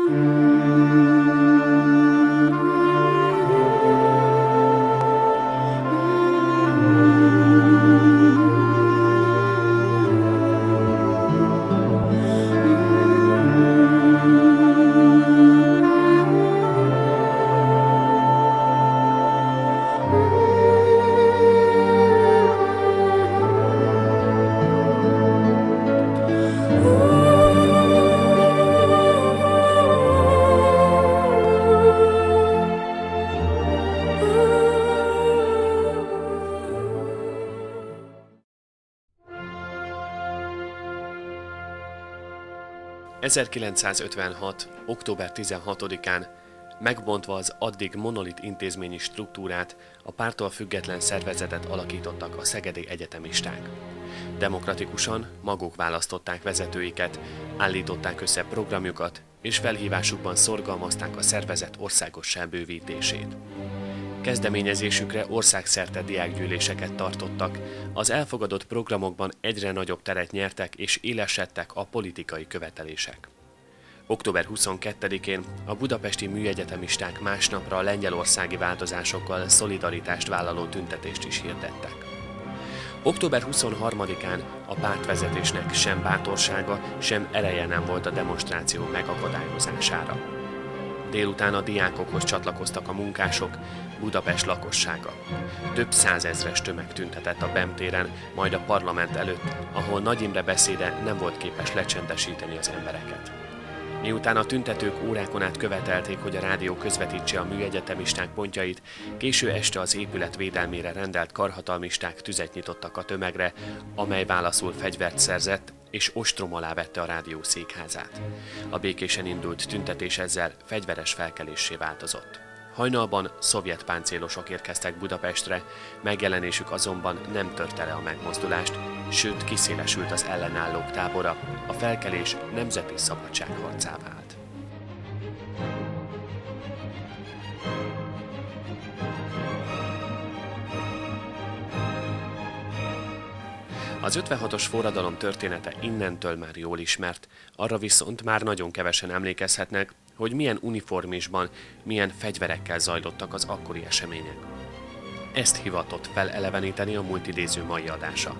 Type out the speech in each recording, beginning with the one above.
...1956. október 16-án megbontva az addig monolit intézményi struktúrát, a párttól független szervezetet alakítottak a szegedi egyetemisták. Demokratikusan maguk választották vezetőiket, állították össze programjukat, és felhívásukban szorgalmazták a szervezet országossá bővítését. Kezdeményezésükre országszerte diákgyűléseket tartottak, az elfogadott programokban egyre nagyobb teret nyertek és élesedtek a politikai követelések. Október 22-én a budapesti műegyetemisták másnapra a lengyelországi változásokkal szolidaritást vállaló tüntetést is hirdettek. Október 23-án a pártvezetésnek sem bátorsága, sem ereje nem volt a demonstráció megakadályozására. Délután a diákokhoz csatlakoztak a munkások, Budapest lakossága. Több százezres tömeg tüntetett a BEM téren, majd a parlament előtt, ahol Nagy Imre beszéde nem volt képes lecsendesíteni az embereket. Miután a tüntetők órákon át követelték, hogy a rádió közvetítse a műegyetemisták pontjait, késő este az épület védelmére rendelt karhatalmisták tüzet nyitottak a tömegre, amely válaszul fegyvert szerzett, és ostrom alá vette a rádió székházát. A békésen indult tüntetés ezzel fegyveres felkeléssé változott. Hajnalban szovjet páncélosok érkeztek Budapestre, megjelenésük azonban nem törte le a megmozdulást, sőt kiszélesült az ellenállók tábora, a felkelés nemzeti szabadságharcá vált. Az 56-os forradalom története innentől már jól ismert, arra viszont már nagyon kevesen emlékezhetnek, hogy milyen uniformisban, milyen fegyverekkel zajlottak az akkori események. Ezt hivatott feleleveníteni a multidéző mai adása.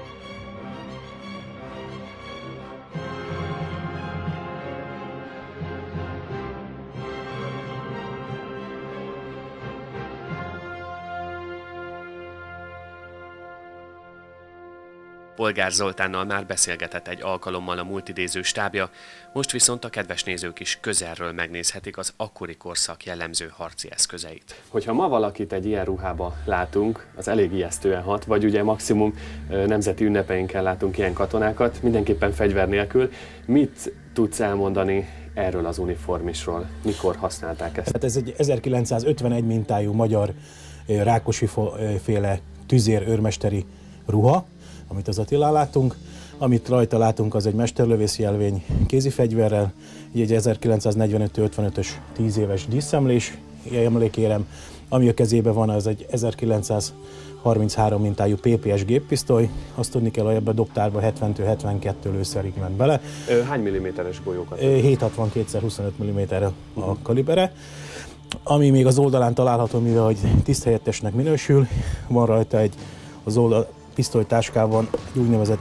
Polgár Zoltánnal már beszélgetett egy alkalommal a multidéző stábja, most viszont a kedves nézők is közelről megnézhetik az akkori korszak jellemző harci eszközeit. Hogyha ma valakit egy ilyen ruhába látunk, az elég ijesztően hat, vagy ugye maximum nemzeti ünnepeinken látunk ilyen katonákat, mindenképpen fegyver nélkül. Mit tudsz elmondani erről az uniformisról? Mikor használták ezt? Hát ez egy 1951 mintájú magyar Rákosi-féle tüzér-őrmesteri ruha, amit az Attilán látunk. Amit rajta látunk, az egy mesterlövész jelvény kézifegyverrel, így egy 1945-55-ös 10 éves díszemlés emlékérem. Ami a kezében van, az egy 1933 mintájú PPS géppisztoly. Azt tudni kell, hogy ebbe a dobtárba 70-72 lőszerig ment bele. Hány milliméteres golyókat? 7,62x25 mm a kalibere. Ami még az oldalán található, mivel hogy tiszthelyettesnek minősül, van rajta az oldal pisztolytáskában egy úgynevezett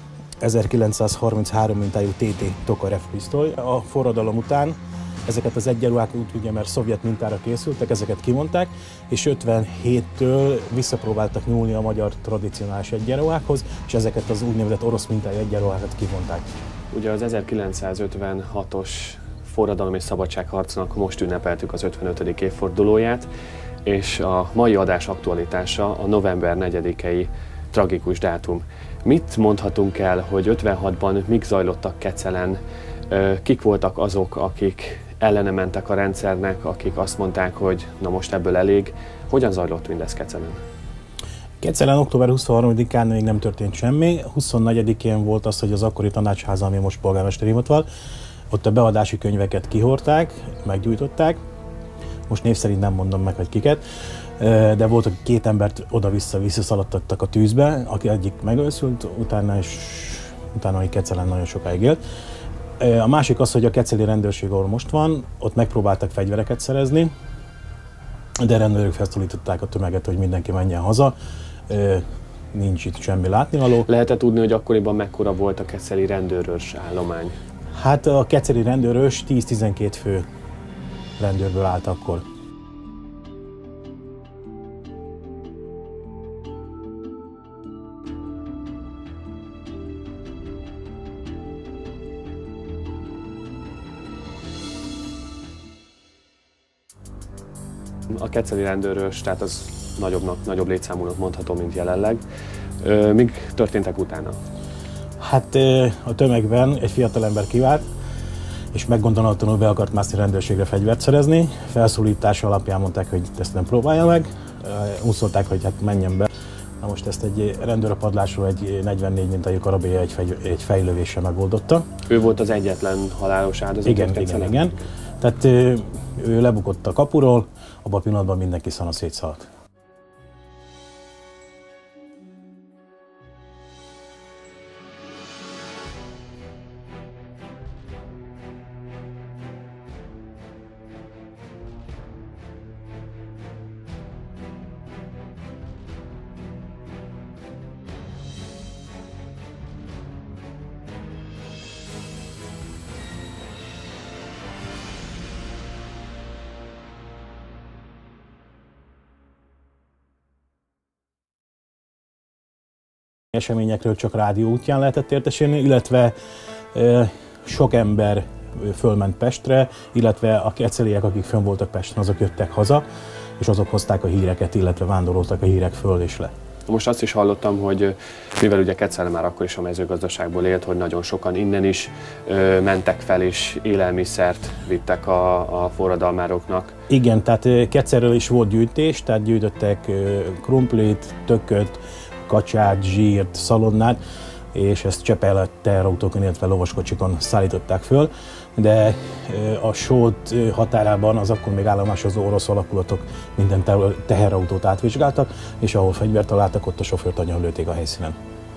1933 mintájú TT Tokarev pisztoly. A forradalom után ezeket az egyenruhák, ugye, mert szovjet mintára készültek, ezeket kimondták, és 57-től visszapróbáltak nyúlni a magyar tradicionális egyenruhákhoz, és ezeket az úgynevezett orosz mintájú egyenruhákat kimondták. Ugye az 1956-os forradalom és szabadságharcnak most ünnepeltük az 55. évfordulóját, és a mai adás aktualitása a november 4-i tragikus dátum. Mit mondhatunk el, hogy 56-ban mik zajlottak Kecelen, kik voltak azok, akik ellene mentek a rendszernek, akik azt mondták, hogy na most ebből elég. Hogyan zajlott mindez Kecelen? Kecelen október 23-án még nem történt semmi. 24-én volt az, hogy az akkori tanácsháza, ami most polgármesteri hivatal, ott a beadási könyveket kihordták, meggyújtották. Most név szerint nem mondom meg, hogy kiket, de volt, hogy 2 embert oda-vissza szaladtattak a tűzbe, aki egyik megölszült, utána hogy Kecelen nagyon sokáig élt. A másik az, hogy a keceli rendőrség, ahol most van, ott megpróbáltak fegyvereket szerezni, de rendőrök felszólították a tömeget, hogy mindenki menjen haza. Nincs itt semmi látnivaló. Lehet-e tudni, hogy akkoriban mekkora volt a keceli rendőrös állomány? Hát a keceli rendőrös 10-12 fő rendőrből állt akkor. A keceli rendőrös, tehát az nagyobb létszámúnak mondható, mint jelenleg. Mik történtek utána? Hát a tömegben egy fiatalember kivált, és meggondolatlanul be akart mászni rendőrségre fegyvert szerezni. Felszólítása alapján mondták, hogy ezt nem próbálja meg. Úgy szólták, hogy hát menjen be. Na most ezt egy rendőrapadlásról egy 44 mintájú karabélya egy fejlövéssel megoldotta. Ő volt az egyetlen halálos áldozat? Igen. Tehát ő lebukott a kapuról, abban a pillanatban mindenki szana szétszaladt. Eseményekről csak rádió útján lehetett értesülni, illetve sok ember fölment Pestre, illetve a keceliek, akik fönn voltak Pesten, azok jöttek haza, és azok hozták a híreket, illetve vándoroltak a hírek föl és le. Most azt is hallottam, hogy mivel ugye Kecele már akkor is a mezőgazdaságból élt, hogy nagyon sokan innen is mentek fel és élelmiszert vittek a forradalmároknak. Igen, tehát Kecelről is volt gyűjtés, tehát gyűjtöttek krumplit, tököt, kacsát, zsírt, szalonnát, és ezt Csepel teherautókon, illetve lovaskocsikon szállították föl, de a Sót határában az akkor még állomásozó orosz alakulatok minden teherautót átvizsgáltak, és ahol fegyvert találtak, ott a sofőrt agyonlőtték a helyszínen.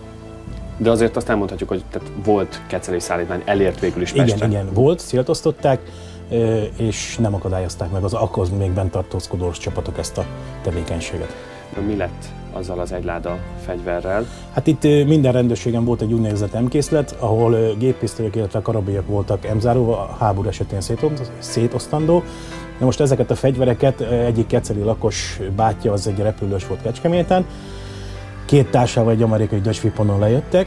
De azért azt elmondhatjuk, hogy tehát volt kecelei szállítmány, elért végül is Pestre. Igen, volt, szétosztották, és nem akadályozták meg az akkor még bent tartózkodó orosz csapatok ezt a tevékenységet. Mi lett azzal az egy láda fegyverrel? Hát itt minden rendőrségen volt egy úgynevezett M-készlet, ahol géppisztolyok, illetve karabélyek voltak M-záróval, a háború esetén szétosztandó. De most ezeket a fegyvereket egyik keceli lakos bátyja, az egy repülős volt Kecskeméten, két társával egy amerikai Dodge-Viponon lejöttek,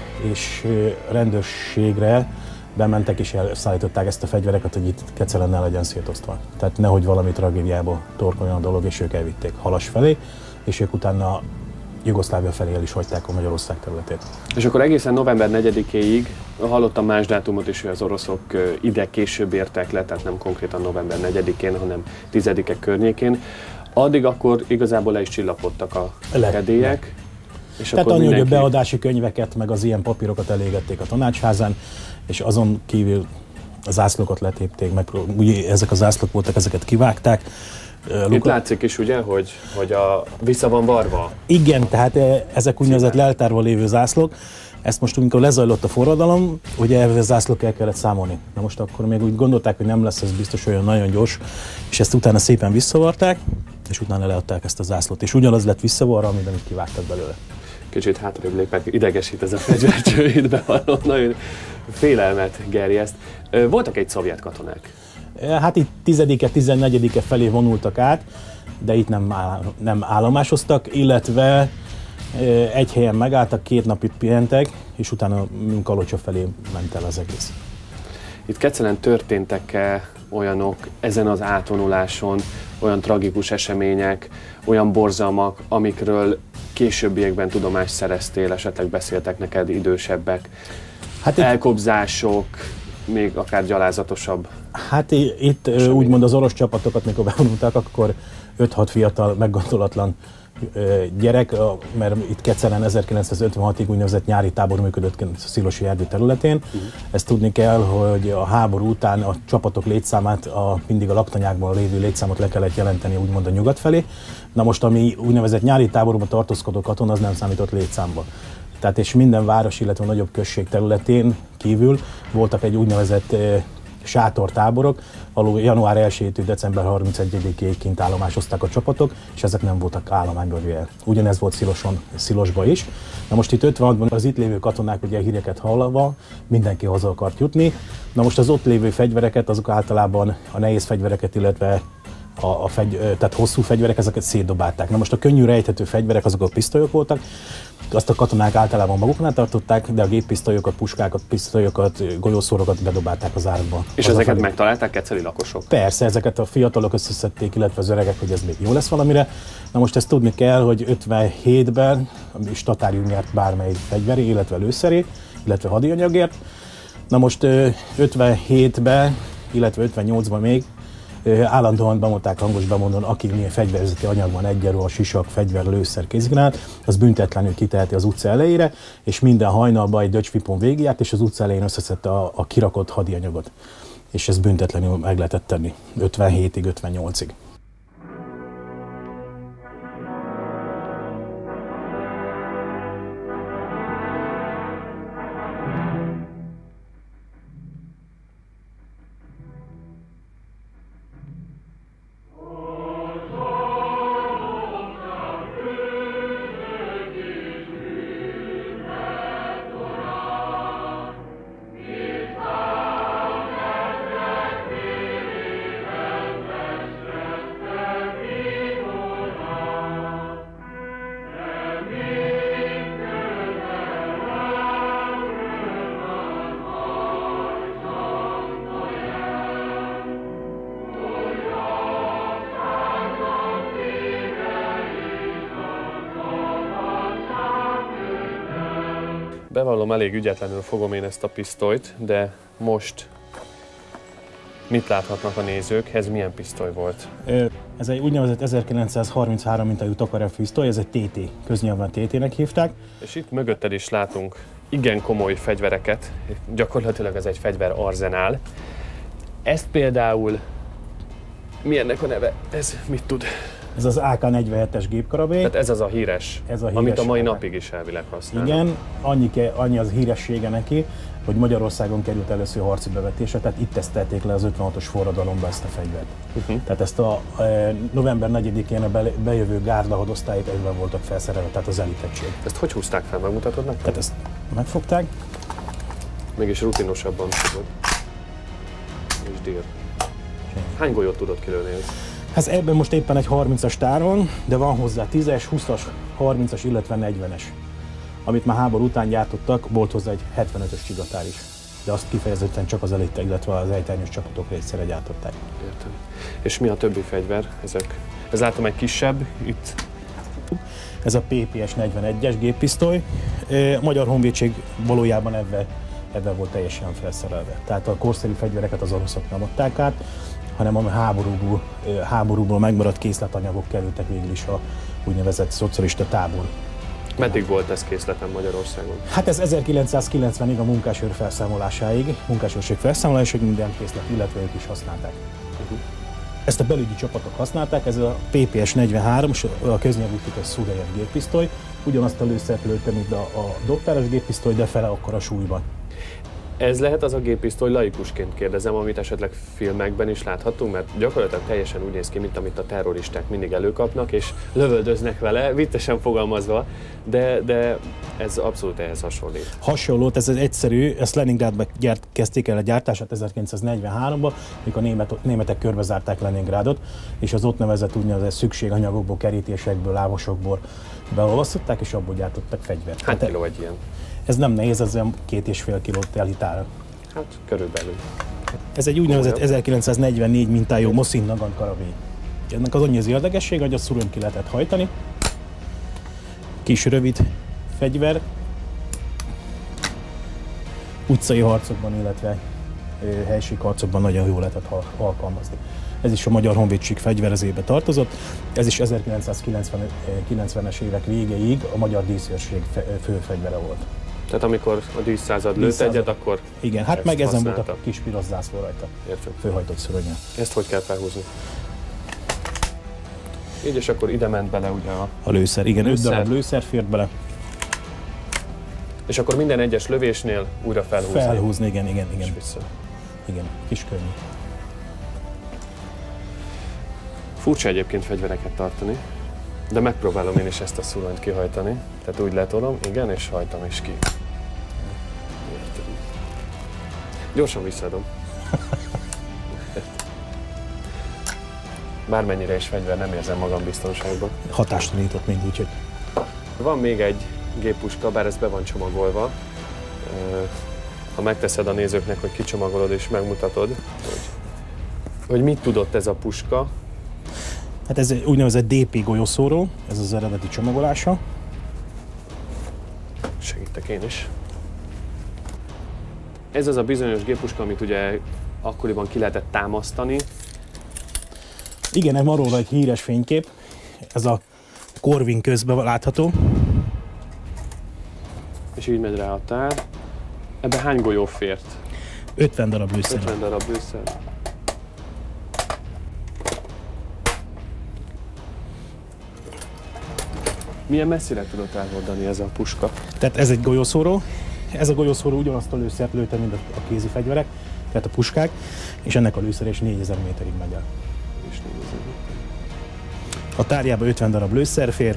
és rendőrségre bementek és elszállították ezt a fegyvereket, hogy itt Kecelen ne legyen szétosztva. Tehát nehogy valami tragédiába torkoljon a dolog, és ők elvitték Halas felé, és ők utána Jugoszlávia felé el is hagyták a Magyarország területét. És akkor egészen november 4-éig hallottam más dátumot is, hogy az oroszok ide később értek le, tehát nem konkrétan november 4-én, hanem 10-e környékén. Addig akkor igazából le is csillapodtak a kedélyek. És tehát annyi, hogy a beadási könyveket, meg az ilyen papírokat elégették a tanácsházán, és azon kívül a zászlókat letépték, meg ugye ezek a zászlók voltak, ezeket kivágták. Itt látszik is ugye, hogy vissza van varva. Igen, tehát ezek úgynevezett leltárban lévő zászlók. Ezt most, amikor lezajlott a forradalom, ugye a zászlók el kellett számolni. Na most akkor még úgy gondolták, hogy nem lesz ez biztos olyan nagyon gyors, és ezt utána szépen visszavarták, és utána leadták ezt a zászlót. És ugyanaz lett visszavarva, mint amit kivágtak belőle. Kicsit hátrébb lépek, idegesít ez a fegyvercső, itt bevallom, nagyon félelmet gerjeszt. Voltak egy szovjet katonák? Hát itt 10-e, 14-e felé vonultak át, de itt nem állomásoztak, illetve egy helyen megálltak, 2 napig pihentek, és utána Kalocsa felé ment el az egész. Itt Kecelen történtek-e olyanok ezen az átvonuláson, olyan tragikus események, olyan borzalmak, amikről későbbiekben tudomást szereztél, esetleg beszéltek neked idősebbek? Hát elkobzások, még akár gyalázatosabb? Hát itt úgymond az orosz csapatokat, mikor bevonultak, akkor 5-6 fiatal, meggondolatlan gyerek, mert itt Kecelen 1956-ig úgynevezett nyári tábor működött a Szilosi erdő területén. Ezt tudni kell, hogy a háború után a csapatok létszámát, mindig a laktanyákban lévő létszámot le kellett jelenteni úgymond a nyugat felé. Na most, ami úgynevezett nyári táborban tartózkodó katona, az nem számított létszámba. Tehát és minden város, illetve nagyobb község területén kívül voltak egy úgynevezett sátortáborok, ahol január 1-től december 31-ig kint állomásozták a csapatok, és ezek nem voltak állományba véve. Ugyanez volt Szilosban is. Na most itt 56-ban az itt lévő katonák ugye híreket hallva, mindenki haza akart jutni. Na most az ott lévő fegyvereket, azok általában a nehéz fegyvereket, illetve tehát hosszú fegyverek, ezeket szétdobálták. Na most a könnyű rejthető fegyverek, azok a pisztolyok voltak, azt a katonák általában maguknál tartották, de a géppisztolyokat, puskákat, pisztolyokat, golyószórokat bedobálták az árokba. És ezeket megtalálták egyszeri lakosok? Persze, ezeket a fiatalok összeszedték, illetve az öregek, hogy ez még jó lesz valamire. Na most ezt tudni kell, hogy 57-ben Statárium nyert bármely fegyveré, illetve lőszeré, illetve hadianyagért. Na most 57-ben, illetve 58-ban még állandóan bemondták hangos bemondón, aki milyen fegyverzeti anyag van, egyenruha, a sisak, fegyver, lőszer, kézgránát, az büntetlenül kiteheti az utca elejére, és minden hajnalban egy döcsvipon végigjárt, és az utca elején összeszedte a kirakott hadianyagot. És ezt büntetlenül meg lehetett tenni 57-ig, 58-ig. Bevallom, elég ügyetlenül fogom én ezt a pisztolyt, de most mit láthatnak a nézők? Ez milyen pisztoly volt? Ez egy úgynevezett 1933 mintájú Tokarev pisztoly, ez egy TT, köznyelven TT-nek hívták. És itt mögötted is látunk igen komoly fegyvereket, gyakorlatilag ez egy fegyverarzenál. Ezt például, mi ennek a neve? Ez mit tud? Ez az AK-47-es gépkarabé. Tehát ez az a híres, amit a mai napig is elvileg használnak. Igen, annyi az híressége neki, hogy Magyarországon került először harci bevetésre, tehát itt tesztelték le az 56-os forradalomban ezt a fegyvert. Tehát ezt a november 4-én a bejövő gárda hadosztályok egyben voltak felszerelve, tehát az elitettség. Ezt hogy húzták fel, megmutatod nekem? Tehát ezt megfogták. Mégis rutinosabban tudod. És dír. Hány golyót tudod kilőni? Hát ebben most éppen egy 30-as táron, de van hozzá 10-es, 20-as, 30-as, illetve 40-es. Amit már háború után gyártottak, volt hozzá egy 75-ös csigatár is. De azt kifejezetten csak az elite, illetve az ejtányos csapatok egyszerre gyártották. Értem. És mi a többi fegyver? Ez látom egy kisebb, itt. Ez a PPS 41-es géppisztoly. A Magyar Honvédség valójában ebben volt teljesen felszerelve. Tehát a korszerű fegyvereket az oroszok nem adták át, hanem a háborúból megmaradt készletanyagok kerültek végül is a úgynevezett szocialista tábor. Meddig volt ez készleten Magyarországon? Hát ez 1990-ig a munkásőr felszámolásáig, munkásőrség felszámolásáig minden készlet, illetve ők is használták. Ezt a belügyi csapatok használták, ez a PPS 43, a köznyelvűtítés Szudejev géppisztoly, ugyanazt a lőszert lőtte, mint a doktáros géppisztoly, de fele akkora súlyban. Ez lehet az a géppisztoly, laikusként kérdezem, amit esetleg filmekben is láthatunk, mert gyakorlatilag teljesen úgy néz ki, mint amit a terroristák mindig előkapnak, és lövöldöznek vele, viccesen fogalmazva, de ez abszolút ehhez hasonlít. Hasonlót, ez egyszerű, ezt Leningrádban kezdték el a gyártását 1943-ban, mikor a németek körbezárták Leningrádot, és az ott nevezett úgynevezett szükséganyagokból, kerítésekből, lávosokból beolvasztották, és abból gyártottak fegyvert. Hány kiló egy ilyen? Ez nem nehéz, ez olyan 2,5 kilót telhitára. Hát körülbelül. Ez egy úgynevezett 1944 mintájú Mosin Nagant karabé. Ennek az annyi az érdekesség, hogy a szurön ki lehetett hajtani. Kis rövid fegyver. Utcai harcokban, illetve helységharcokban nagyon jól lehetett alkalmazni. Ez is a Magyar Honvédség fegyverezébe tartozott. Ez is 1990-es évek végéig a Magyar Díszőrség főfegyvere volt. Tehát amikor a díszszázad lőtt egyet, akkor igen, hát meg ezen volt a kis piros zászló rajta. Értem. Főhajtott szörönyen. Ezt hogy kell felhúzni? Így, és akkor ide ment bele ugye a lőszer. Igen, 5 darab lőszer fért bele. És akkor minden egyes lövésnél újra felhúzni. Felhúzni, igen. És vissza. Igen, kis könnyű. Furcsa egyébként fegyvereket tartani, de megpróbálom én is ezt a szullanyt kihajtani. Tehát úgy letolom, igen, és hajtam is ki. Gyorsan visszaadom. Bármennyire is fegyver, nem érzem magam biztonságban. Hatástalanított mind, úgyhogy. Van még egy géppuska, bár ez be van csomagolva. Ha megteszed a nézőknek, hogy kicsomagolod és megmutatod, hogy mit tudott ez a puska. Hát ez úgynevezett DP golyószóró, ez az eredeti csomagolása. Segítek én is. Ez az a bizonyos géppuska, amit ugye akkoriban ki lehetett támasztani. Igen, van róla egy híres fénykép, ez a Corvin közben látható. És így megy rá a tár. Ebbe hány golyó fért? 50 darab lőszer. 50 darab lőszer. Milyen messzire tudott elhordani ez a puska? Tehát ez egy golyószóró. Ez a golyószóró ugyanazt a lőszert lőtte, mint a kézi fegyverek, tehát a puskák, és ennek a lőszer is 4000 méterig megy el. És 4000. A tárjába 50 darab lőszer fér.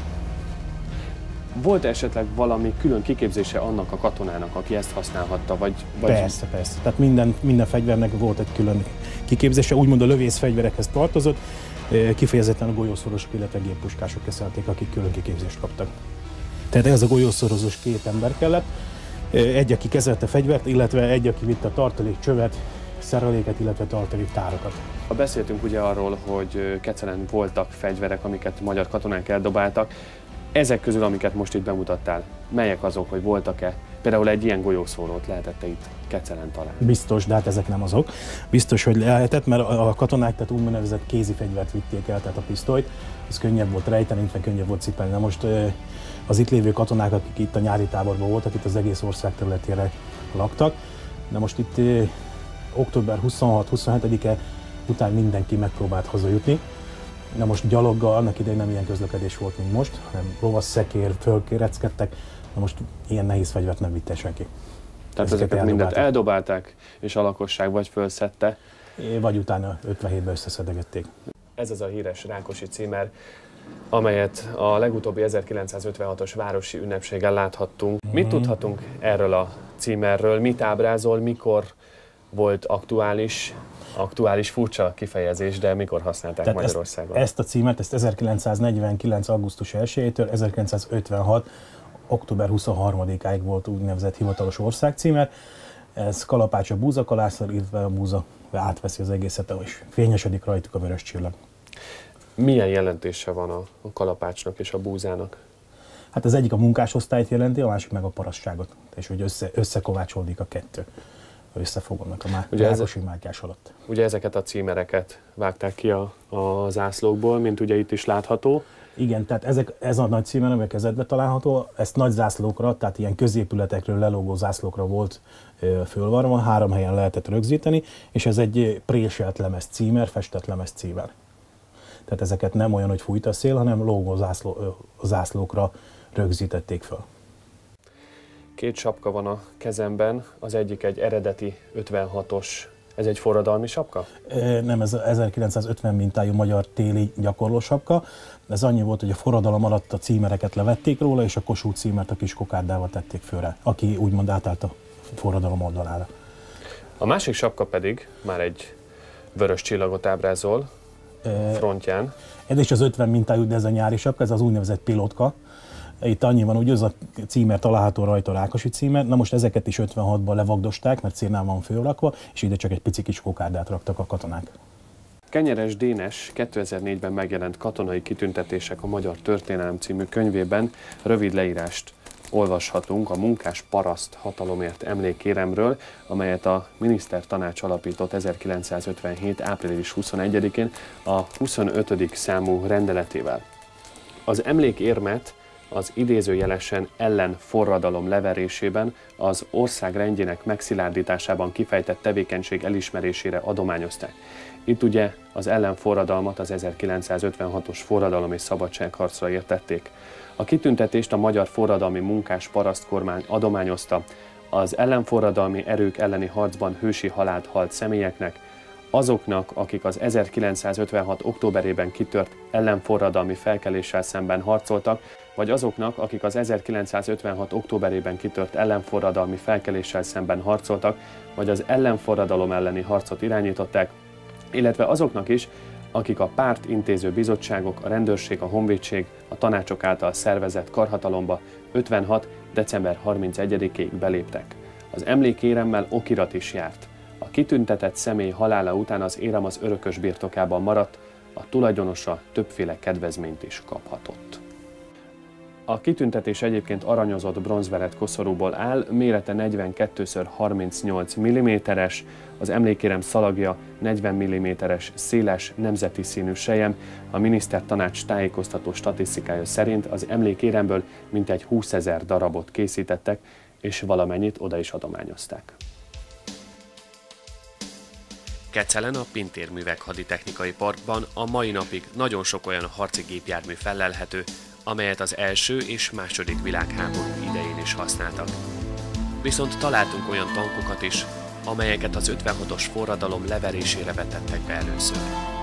Volt esetleg valami külön kiképzése annak a katonának, aki ezt használhatta, vagy... Persze. Tehát minden fegyvernek volt egy külön kiképzése, úgymond a lövészfegyverekhez tartozott. Kifejezetten a golyószorosok, illetve géppuskások keszelték, akik külön kiképzést kaptak. Tehát ez a golyószorozós két ember kellett. Egy, aki kezelte fegyvert, illetve egy, aki vitte a tartalékcsövet, szereléket, illetve tartaléktárakat. Beszéltünk ugye arról, hogy Kecelen voltak fegyverek, amiket magyar katonák eldobáltak. Ezek közül, amiket most itt bemutattál, melyek azok, hogy voltak-e? Például egy ilyen golyószórót lehetett itt Kecelen találni? Biztos, de hát ezek nem azok. Biztos, hogy lehetett, mert a katonák tehát úgynevezett kézi fegyvert vitték el, tehát a pisztolyt. Ez könnyebb volt rejteni, illetve könnyebb volt cipelni. Na most az itt lévő katonák, akik itt a nyári táborban voltak, itt az egész ország területére laktak. De most itt október 26-27-e után mindenki megpróbált hazajutni. Na most gyaloggal, annak idején nem ilyen közlekedés volt, mint most, hanem lovasszekér, fölkéreckedtek. Na most ilyen nehéz fegyvert nem vitte senki. Tehát ezeket mindent eldobálták, és a lakosság vagy fölszedte. Vagy utána 57-ben összeszedegették. Ez az a híres Rákosi címer, amelyet a legutóbbi 1956-os városi ünnepségen láthattunk. Mit tudhatunk erről a címerről? Mit ábrázol, mikor volt aktuális furcsa kifejezés, de mikor használták tehát Magyarországon? Ezt a címert, ezt 1949. augusztus 1-től 1956. október 23-áig volt úgynevezett hivatalos országcímer. Ez kalapács a búzakalászor, illetve a búza átveszi az egészet, és fényesedik rajtuk a vörös csillag. Milyen jelentése van a kalapácsnak és a búzának? Hát az egyik a munkásosztályt jelenti, a másik meg a parasztságot, és hogy összekovácsolódik a kettő. Összefognak a Rákosi Mátyás alatt. Ugye ezeket a címereket vágták ki a zászlókból, mint ugye itt is látható. Igen, tehát ez a nagy címer, ami a kezedbe található, ezt nagy zászlókra, tehát ilyen középületekről lelógó zászlókra volt fölvarva, 3 helyen lehetett rögzíteni, és ez egy préselt lemez címer, festett lemez címer. Tehát ezeket nem olyan, hogy fújt a szél, hanem lógó zászlókra rögzítették föl. 2 sapka van a kezemben, az egyik egy eredeti 56-os, ez egy forradalmi sapka? Nem, ez 1950 mintájú magyar téli gyakorlósapka. Ez annyi volt, hogy a forradalom alatt a címereket levették róla, és a Kossuth címert a kis kokárdával tették fölre, aki úgymond átállt a forradalom oldalára. A másik sapka pedig már egy vörös csillagot ábrázol frontján. Ez is az 50 mintájú, de ez a nyári sapka, ez az úgynevezett pilotka. Itt annyi van, hogy az a címer található rajta, a Rákosi címer. Na most ezeket is 56-ban levagdosták, mert cérnán van fölrakva, és ide csak egy pici kis kokárdát raktak a katonák. Kenyeres Dénes 2004-ben megjelent Katonai kitüntetések a magyar történelem című könyvében rövid leírást olvashatunk a munkás paraszt hatalomért emlékkéremről, amelyet a minisztertanács alapított 1957. április 21-én a 25. számú rendeletével. Az emlékérmet az idézőjelesen ellenforradalom leverésében, az ország rendjének megszilárdításában kifejtett tevékenység elismerésére adományozták. Itt ugye az ellenforradalmat az 1956-os forradalom és szabadságharcra értették. A kitüntetést a Magyar Forradalmi Munkás Parasztkormány adományozta az ellenforradalmi erők elleni harcban hősi halált halt személyeknek, azoknak, akik az 1956. októberében kitört ellenforradalmi felkeléssel szemben harcoltak, vagy azoknak, akik az 1956. októberében kitört ellenforradalmi felkeléssel szemben harcoltak, vagy az ellenforradalom elleni harcot irányították, illetve azoknak is, akik a párt intéző bizottságok, a rendőrség, a honvédség, a tanácsok által szervezett karhatalomba 56. december 31-ig beléptek. Az emlékéremmel okirat is járt. A kitüntetett személy halála után az érem az örökös birtokában maradt, a tulajdonosa többféle kedvezményt is kaphatott. A kitüntetés egyébként aranyozott bronzveret koszorúból áll, mérete 42x38 mm-es, az emlékérem szalagja 40 mm-es széles nemzeti színű selyem. A minisztertanács tájékoztató statisztikája szerint az emlékéremből mintegy 20 000 darabot készítettek, és valamennyit oda is adományozták. Kecelen a Pintér Művek Haditechnikai Parkban a mai napig nagyon sok olyan harci gépjármű fellelhető, amelyet az első és második világháború idején is használtak. Viszont találtunk olyan tankokat is, amelyeket az 56-os forradalom leverésére vetettek be először.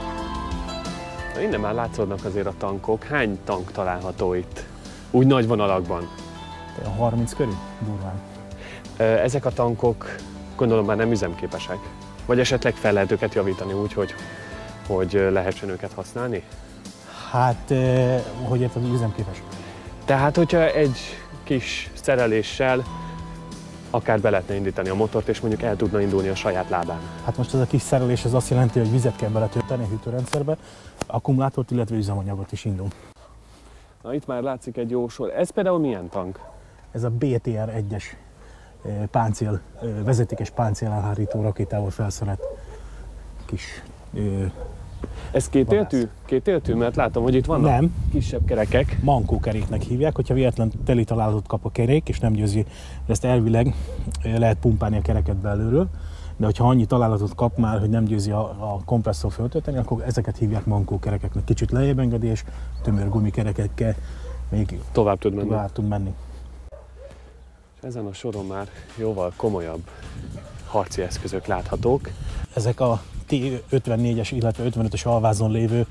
Na, innen már látszódnak azért a tankok. Hány tank található itt? Úgy nagy vonalakban? 30 körül? Durván. Ezek a tankok gondolom már nem üzemképesek? Vagy esetleg fel lehet őket javítani úgy, hogy lehessen őket használni? Hát, hogy érted, hogy üzemképes? Tehát, hogyha egy kis szereléssel akár be lehetne indítani a motort, és mondjuk el tudna indulni a saját lábán. Hát most ez a kis szerelés az azt jelenti, hogy vizet kell beletölteni a hűtőrendszerbe, akkumulátort, illetve üzemanyagot is indul. Na, itt már látszik egy jó sor. Ez például milyen tank? Ez a BTR 1-es páncél, vezetékes páncélelhárító rakétával felszerelt kis ez kétéltű? Kétéltű? Mert látom, hogy itt vannak kisebb kerekek. Mankókeréknek hívják, hogyha véletlen teli találatot kap a kerék, és nem győzi, ezt elvileg lehet pumpálni a kereket belülről, de hogyha annyi találatot kap már, hogy nem győzi a kompresszor föltölteni, akkor ezeket hívják mankókerekeknek. Kicsit lejjebb engedi, és tömör gumikerekekkel még tovább tud menni. És ezen a soron már jóval komolyabb harci eszközök láthatók. Ezek a T-54-es, illetve 55-ös alvázon lévő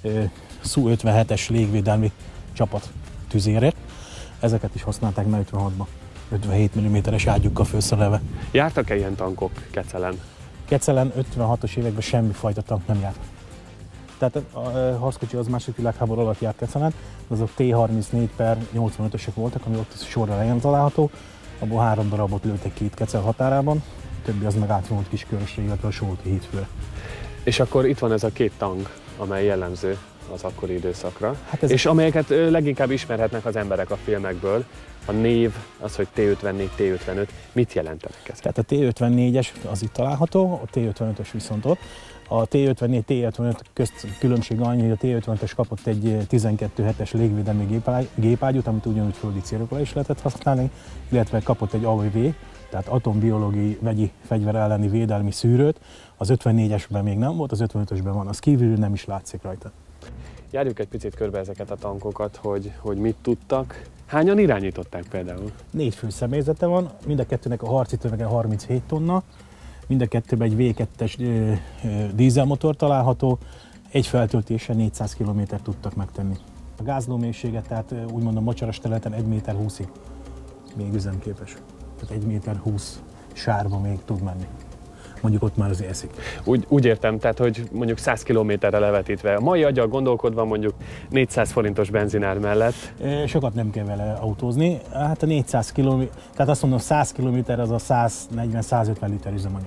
Su-57-es légvédelmi csapat tüzérek. Ezeket is használták már 56-ban, 57 mm-es ágyukkal felszerelve. Jártak-e ilyen tankok Kecelen? Kecelen 56-os években semmifajta tank nem járt. Tehát a harckocsi az második világháború alatt járt Kecelen, azok T-34/85-ösek voltak, ami ott sorra helyen található. Abból 3 darabot lőttek ki itt Kecel határában, többi az meg átvonult Kiskörösre, illetve a Solti hídfőre. És akkor itt van ez a 2 tank, amely jellemző az akkori időszakra, hát és amelyeket leginkább ismerhetnek az emberek a filmekből. A név, az, hogy T-54, T-55, mit jelentenek ezek? Tehát a T-54-es az itt található, a T-55-ös viszont ott. A T-54, T-55 közt különbség annyi, hogy a T-55-ös kapott egy 12-7-es légvédelmi gépágyút, amit ugyanúgy földi célokra is lehetett használni, illetve kapott egy AVV, tehát atombiológiai vegyi fegyver elleni védelmi szűrőt. Az 54-esben még nem volt, az 55-ösben van, az kívül nem is látszik rajta. Járjuk egy picit körbe ezeket a tankokat, hogy mit tudtak. Hányan irányították például? 4 fő személyzete van, mind a kettőnek a harci tömege 37 tonna, mind a kettőben egy V2-es dízelmotor található, egy feltöltésen 400 km tudtak megtenni. A gázlómélysége, tehát úgymond a mocsaras területen 1,20 m még üzemképes. Tehát 1,20 m sárba még tud menni. Mondjuk ott már azért eszik. Úgy értem, tehát hogy mondjuk 100 km-re levetítve. A mai aggyal gondolkodva mondjuk 400 forintos benzinár mellett. Sokat nem kell vele autózni. Hát a 400 km, tehát azt mondom 100 km az a 140-150 liter üzemanyag.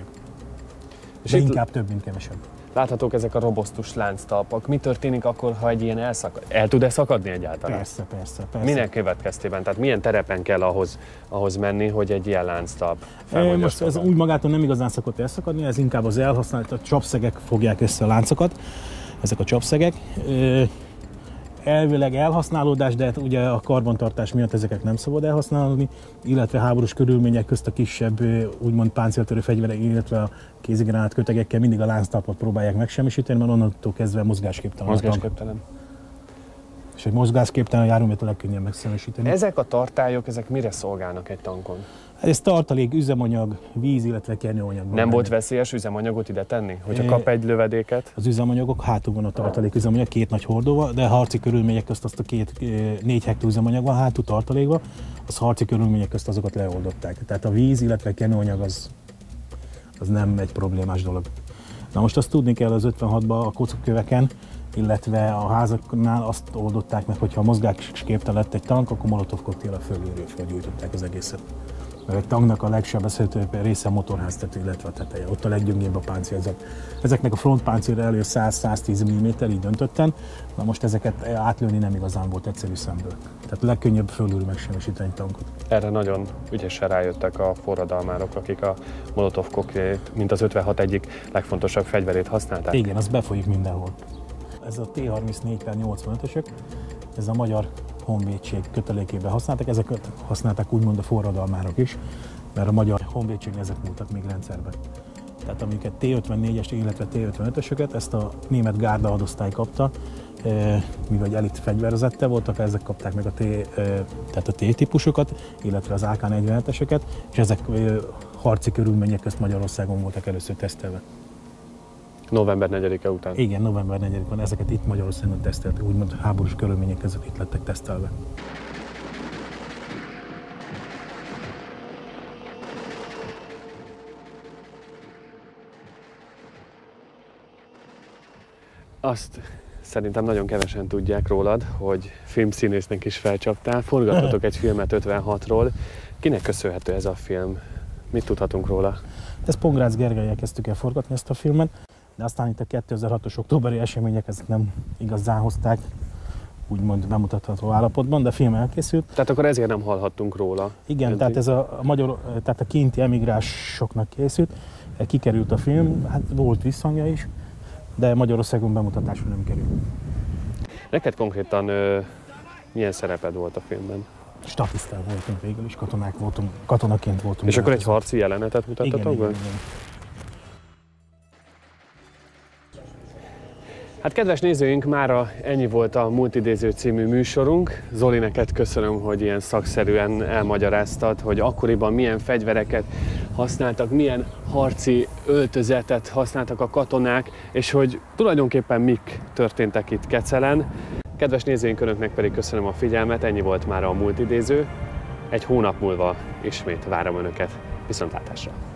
De inkább több, mint kevesebb. Láthatók ezek a robosztus lánctalpak. Mi történik akkor, ha egy ilyen elszakad? El tud-e szakadni egyáltalán? Persze. Minek következtében? Tehát milyen terepen kell ahhoz menni, hogy egy ilyen lánctalp felmondja? Most ez úgy magától nem igazán szokott elszakadni, ez inkább az elhasznált, a csapszegek fogják össze a láncokat, ezek a csapszegek. elvileg elhasználódás, de ugye a karbantartás miatt ezeket nem szabad elhasználni, illetve háborús körülmények közt a kisebb, úgymond páncéltörő fegyverek, illetve a kézigránát kötegekkel mindig a lánctalpat próbálják megsemmisíteni, mert onnantól kezdve mozgásképtelen. Mozgásképtelen. És egy mozgásképtelen járművet a legkönnyebb megsemmisíteni. Ezek a tartályok, ezek mire szolgálnak egy tankon? Ez tartalék, üzemanyag, víz, illetve kenőanyag. Nem volt veszélyes üzemanyagot ide tenni? Hogyha kap egy lövedéket? Az üzemanyagok, hátul van a tartalék üzemanyag, 2 nagy hordóval, de harci körülmények közt azt a 4 hektár üzemanyag van hátul tartalékban, az harci körülmények közt azokat leoldották. Tehát a víz, illetve kenőanyag az nem egy problémás dolog. Na most azt tudni kell az 56-ban a kockaköveken, illetve a házaknál azt oldották meg, hogyha a mozgásképtelen lett egy tank, akkor molotov koktéllal fölülről fölgyújtották az egészet. Mert egy tanknak a legsebezhetőbb része a motorháztető, illetve a teteje. Ott a leggyöngébb a páncélzat. Ezeknek a frontpáncélra elő 100-110 mm, így döntötten. Na most ezeket átlőni nem igazán volt egyszerű szemből. Tehát a legkönnyebb fölülről megsemmisíteni tankot. Erre nagyon ügyesen rájöttek a forradalmárok, akik a molotov koktélt, mint az 56 egyik legfontosabb fegyverét használták. Igen, az befolyik mindenhol. Ez a T-34-85-ösök, ez a magyar honvédség kötelékében használták, ezeket használták úgymond a forradalmárok is, mert a magyar honvédségnél ezek múltak még rendszerben. Tehát amiket T-54-es, illetve T-55-ösöket, ezt a német gárda hadosztály kapta, mivel elit fegyverzettel voltak, ezek kapták meg a T-típusokat, illetve az AK-47-eseket, és ezek harci körülmények közt Magyarországon voltak először tesztelve. November 4-e után? Igen, november 4-én ezeket itt Magyarországon teszteltek, úgymond háborús körülmények között itt lettek tesztelve. Azt szerintem nagyon kevesen tudják rólad, hogy filmszínésznek is felcsaptál. Forgattatok egy filmet 56-ról. Kinek köszönhető ez a film? Mit tudhatunk róla? Ezt Pongrácz Gergellyel kezdtük el forgatni ezt a filmet, de aztán itt a 2006-os októberi események ezek nem igazán hozták, úgymond bemutatható állapotban, de a film elkészült. Tehát akkor ezért nem hallhattunk róla? Igen, tehát ez tehát a kinti emigránsoknak készült, kikerült a film, hát volt visszhangja is, de Magyarországon bemutatásra nem került. Neked konkrétan milyen szereped volt a filmben? Statisztán voltunk végül is, katonaként voltunk. És akkor egy harci jelenetet mutattatok? Igen. Hát kedves nézőink, mára ennyi volt a Multidéző című műsorunk. Zoli, neked köszönöm, hogy ilyen szakszerűen elmagyaráztad, hogy akkoriban milyen fegyvereket használtak, milyen harci öltözetet használtak a katonák, és hogy tulajdonképpen mik történtek itt Kecelen. Kedves nézőink, önöknek pedig köszönöm a figyelmet, ennyi volt mára a Multidéző. Egy hónap múlva ismét várom önöket. Viszontlátásra!